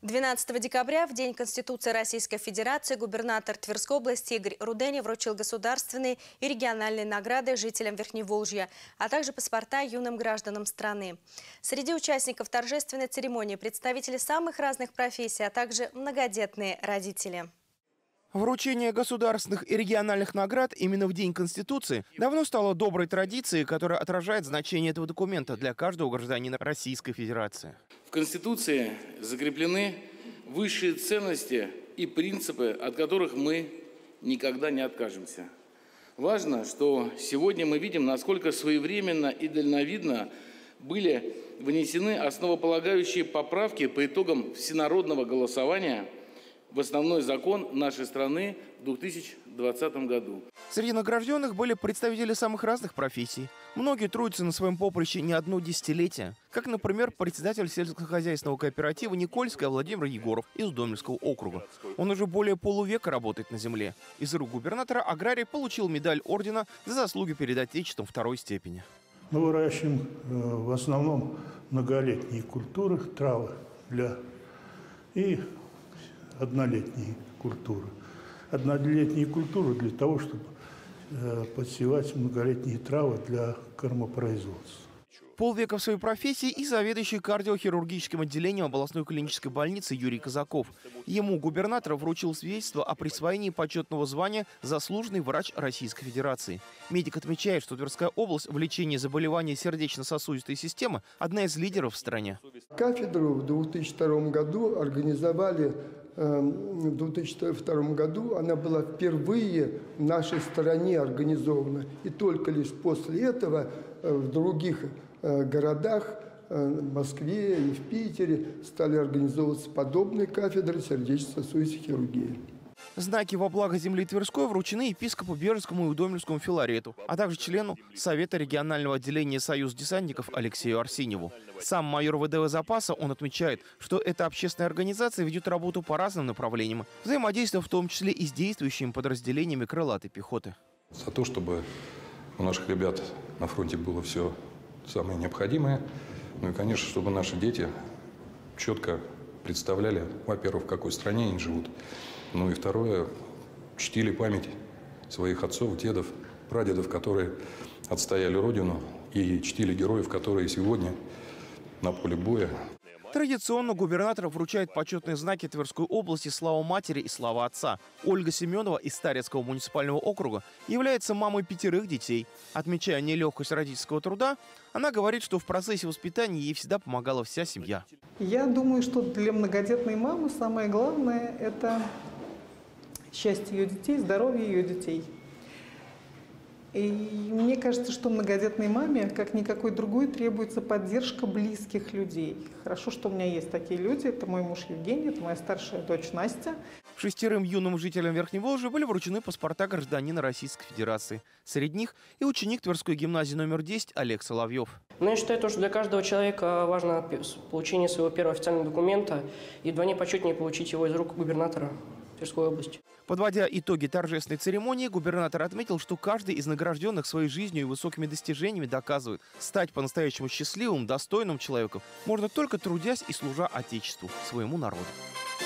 12 декабря, в День Конституции Российской Федерации, губернатор Тверской области Игорь Рудени вручил государственные и региональные награды жителям Верхневолжья, а также паспорта юным гражданам страны. Среди участников торжественной церемонии представители самых разных профессий, а также многодетные родители. Вручение государственных и региональных наград именно в День Конституции давно стало доброй традицией, которая отражает значение этого документа для каждого гражданина Российской Федерации. В Конституции закреплены высшие ценности и принципы, от которых мы никогда не откажемся. Важно, что сегодня мы видим, насколько своевременно и дальновидно были внесены основополагающие поправки по итогам всенародного голосования в основной закон нашей страны в 2020 году. Среди награжденных были представители самых разных профессий. Многие трудятся на своем поприще не одно десятилетие. Как, например, председатель сельскохозяйственного кооператива «Никольская» Владимир Егоров из Удомельского округа. Он уже более полувека работает на земле. Из рук губернатора аграрий получил медаль ордена за заслуги перед Отечеством второй степени. Мы выращиваем в основном многолетние культуры, травы и однолетние культуры. Однолетние культуры для того, чтобы подсевать многолетние травы для кормопроизводства. Полвека в своей профессии и заведующий кардиохирургическим отделением областной клинической больницы Юрий Казаков. Ему губернатор вручил свидетельство о присвоении почетного звания «Заслуженный врач Российской Федерации». Медик отмечает, что Тверская область в лечении заболеваний сердечно-сосудистой системы одна из лидеров в стране. Кафедру в 2002 году организовали. В 2002 году она была впервые в нашей стране организована. И только лишь после этого в других городах, в Москве и в Питере, стали организовываться подобные кафедры сердечно-сосудистой хирургии. Знаки во благо земли Тверской вручены епископу Бежецкому и Удомельскому Филарету, а также члену Совета регионального отделения «Союз десантников» Алексею Арсеньеву. Сам майор ВДВ запаса, он отмечает, что эта общественная организация ведет работу по разным направлениям, взаимодействуя в том числе и с действующими подразделениями крылатой пехоты. За то, чтобы у наших ребят на фронте было все самое необходимое, ну и, конечно, чтобы наши дети четко представляли, во-первых, в какой стране они живут, ну и второе, чтили память своих отцов, дедов, прадедов, которые отстояли Родину, и чтили героев, которые сегодня на поле боя. Традиционно губернатор вручает почетные знаки Тверской области «Слава матери» и «Слава отца». Ольга Семенова из Старецкого муниципального округа является мамой 5 детей. Отмечая нелегкость родительского труда, она говорит, что в процессе воспитания ей всегда помогала вся семья. Я думаю, что для многодетной мамы самое главное – это счастье ее детей, здоровье ее детей. И мне кажется, что многодетной маме, как никакой другой, требуется поддержка близких людей. Хорошо, что у меня есть такие люди. Это мой муж Евгений, это моя старшая дочь Настя. 6 юным жителям Верхневолжья были вручены паспорта гражданина Российской Федерации. Среди них и ученик Тверской гимназии номер 10 Олег Соловьев. Но я считаю, что для каждого человека важно получение своего первого официального документа, и вдвойне почетнее получить его из рук губернатора Тверской области. Подводя итоги торжественной церемонии, губернатор отметил, что каждый из награжденных своей жизнью и высокими достижениями доказывает, стать по-настоящему счастливым, достойным человеком можно только трудясь и служа Отечеству, своему народу.